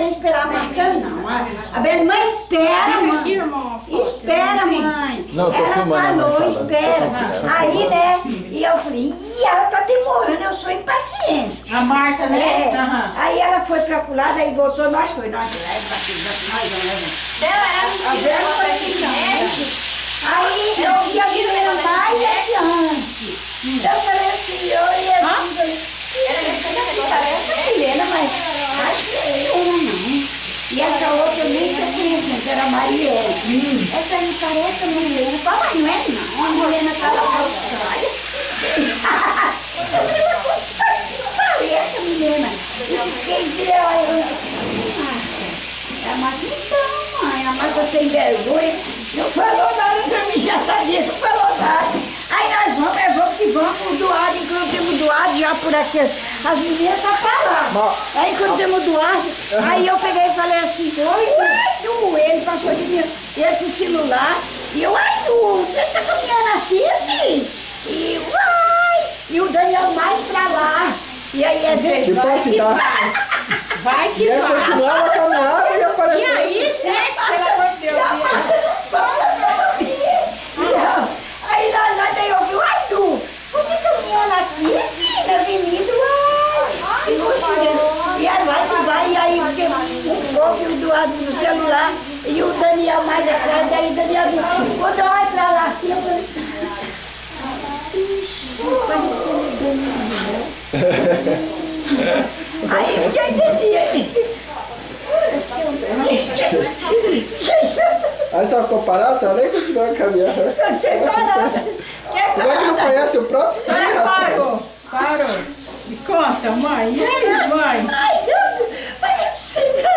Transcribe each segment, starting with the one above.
querem esperar a Marta, não. A Bela, mãe, espera, mãe. Espera, mãe. Não, tô ela filmando, falou, espera. Aí, né, e eu falei, ih, ela tá demorando, eu sou impaciente. A Marta, né? Aí ela foi pra lá, daí voltou, nós vamos. A Bela foi assim, aí eu vi a menina mais adiante. Então eu falei assim, eu ia assim, parece a Helena, mas acho que é Helena não. E essa outra eu nem conheço, que era a Marielle. Essa aí parece a Helena. Fala, não é não, a Helena tá lá na Austrália. Parece a menina. Eu fiquei a Marta, então, mãe, a Marta sem vergonha, não falou nada pra mim, já sabia, não falou nada. Aí nós vamos que vamos doado, inclusive doado já por aqui, as meninas tá pra lá. Aí inclusive doado, aí eu peguei e falei assim, oi, Du, ele passou de mim, ele com o celular, e eu, ai, Du, você tá caminhando aqui, filho? E uai, e o Daniel mais pra lá. E aí a gente vai que vai. Vai que vai. E aí continuava a caminhada e apareceu. E aí, gente, pelo amor de Deus. Aí nós daí eu vi, ai, Du, você caminhando aqui, filha, avenida, uai. E aí vai que vai, e aí eu fiquei um pouco do lado do celular, e o Daniel mais atrás, daí o Daniel disse, quando eu olho pra lá assim, eu falei, pareceu o Daniel. Aí eu fiquei desse Aí você ficou parado, você nem continuou a caminhar. Eu fiquei parada. Como é que não conhece o próprio filho? Parou. Me conta, mãe. E aí, mãe? Ai, parece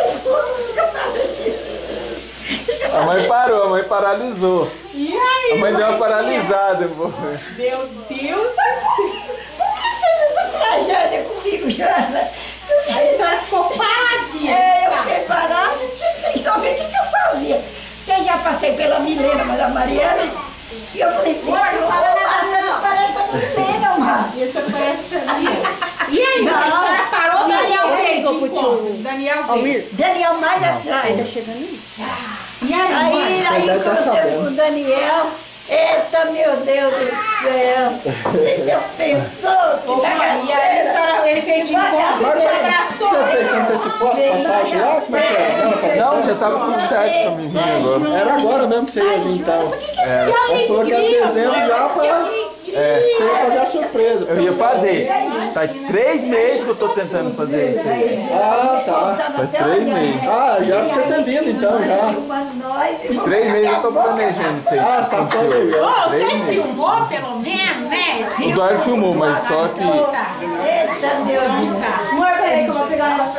A mãe parou, a mãe paralisou. E aí, A mãe deu uma paralisada, pô. Meu Deus do céu. Por que você essa tragédia comigo, Jana? A senhora ficou paradinha. Eu fiquei parada sem saber o que eu fazia. Eu já passei pela Milena, mas a Mariana, e eu falei, pô, essa parece a Milena, mano. Essa parece a minha. E aí, a senhora parou, o Daniel veio. Daniel veio. Daniel mais atrás. Tá chegando aí? E Aí encontramos o Daniel. Eita, meu Deus do céu! Você pensou que E aí, a senhora, ele veio de encontro, Mas ele abraçou. você fez, você antecipou as passagens lá? Como é que é? Não, já tava tudo certo pra mim vir agora. Era agora mesmo que você ia vir então. Ela falou que era dezembro já para... Você ia fazer a surpresa. Eu ia fazer. Faz 3 meses que eu tô tentando fazer isso aí. Ah, tá. Faz 3 meses. Ah, já pra você ter vindo então, já. 3 meses eu tô planejando isso aí. Ah, você tá planejando. Ô, vocês filmou pelo menos, né? O Eduardo filmou, mas só que... Eita, meu Deus! Amor, peraí que eu vou pegar uma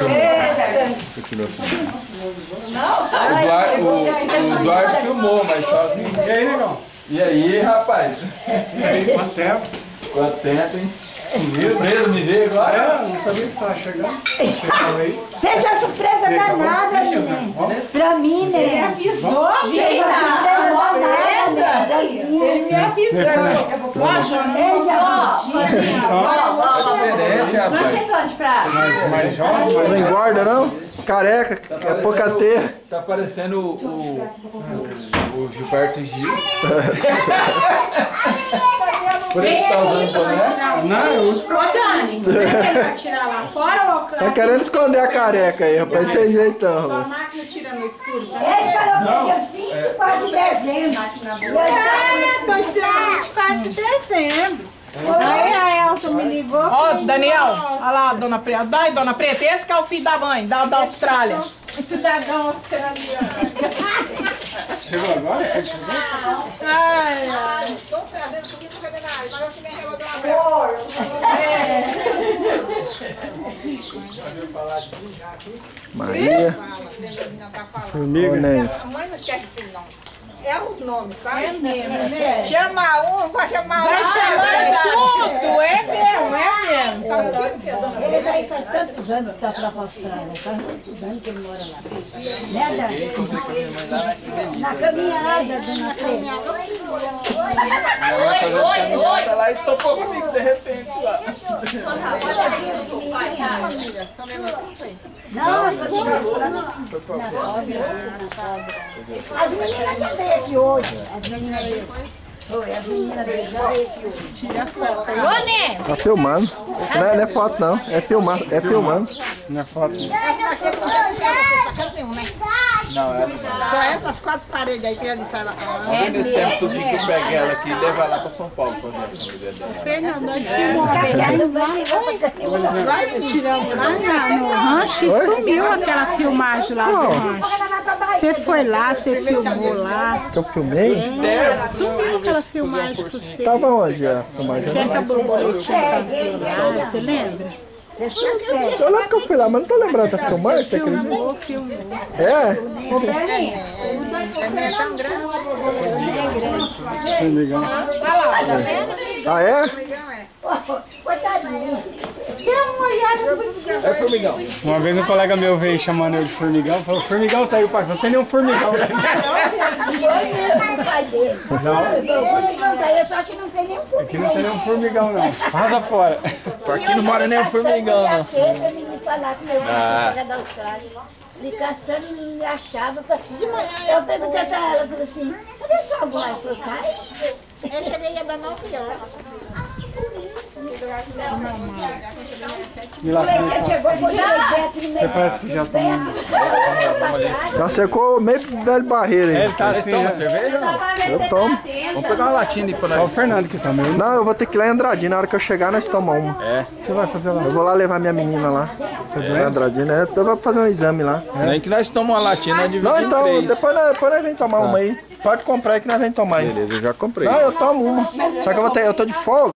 O Eduardo filmou, mas só que... E aí, negão? E aí, rapaz? E aí, quanto tempo? Quanto tempo, hein? Surpresa, me veio agora? Não sabia que você estava chegando. Você falou aí. Fez uma surpresa danada, né? Pra mim, né? Ele avisou, Fez uma surpresa danada. Ele me avisou. É diferente, rapaz. Mais jovem? Não engorda, não? Careca, é pouca ter. Tá parecendo o Gilberto Gil. Por isso que tá usando boné? Não, eu uso pra você. Vai tirar lá fora ou Tá querendo esconder a careca aí, rapaz. Não tem jeito não, sua rapaz. máquina tira no escuro? Tá? Ele falou que tinha 24 de dezembro. Tô esperando 24 de dezembro. Aí a Elsa me ligou. Ó, Daniel, olha lá, dona Preta. Dai, dona Preta, esse que é o filho da mãe, da Austrália. Cidadão australiano. Chegou agora? Ai, ai. Estou trazendo comida para veterinário, mas eu que me arrebatou uma Maria. Formiga. A mãe não esquece de não. É os nomes, sabe? É mesmo, né? Chama um, vai chamar Vai outro. chamando tudo, é mesmo, é mesmo. Ele já faz tantos anos que tá pra Austrália, faz tantos anos que ele mora lá. Né, Dani? Na caminhada, dona Fê. Oi. Tá lá e topou comigo de repente lá. Família, também assim foi. Não, foi as meninas já veio aqui hoje. As meninas veio. Foi, as meninas veio aqui hoje. Tira a foto aí. Ô, Né? Tá filmando. Não é foto não, é filmando. É filmando. Não é foto não. Não, é. Só essas 4 paredes aí que ele sai lá. Nesse tempo tudo que eu peguei ela aqui e levo ela pra São Paulo pra ver a família dela. Fernando, nós filmou uma vez. Tiramos lá no rancho e sumiu aquela filmagem lá do rancho. Você foi lá, você filmou lá. Que eu filmei? Sumiu aquela filmagem com você. Tava onde a filmagem? Tinha que a borboletinha lá, você lembra? Eu lembro que eu fui lá, mas não tô lembrando da filmagem, você acredita? Filmou. É? É tão grande. Ah, é? É formigão. Uma vez um colega meu veio chamando eu de formigão, falou, formigão tá aí, o pai, não tem nenhum formigão. Foi mesmo o pai dele. Não, Só que não tem nem um aqui não tem nenhum formigão não, vaza fora. Aqui não mora nem um formigão, não. Chega, me falar com meu colega da Austrália. Me caçando, não me achava. De manhã eu perguntei pra ela, falei assim, cadê sua mãe? Eu falei, cai. Eu cheguei a dar 9 horas. E lá Ele chegou e você parece que já tomou. Já secou meio velho barreiro aí. Ele tá assim, Toma né? cerveja? Eu tomo. Vamos pegar uma latinha de pra Só o nós. Fernando que toma. Não, eu vou ter que ir lá em Andradina. Na hora que eu chegar, nós tomamos uma. É. Você vai fazer lá? Eu vou lá levar minha menina lá. Em Andradina, né? Eu vou fazer um exame lá. Nem que nós tomamos uma latinha, nós Não, dividimos em então, 3. depois nós vem tomar uma aí. Pode comprar aí que nós vem tomar aí. Beleza, eu já comprei. Não, eu tomo uma. Só que eu tô de folga.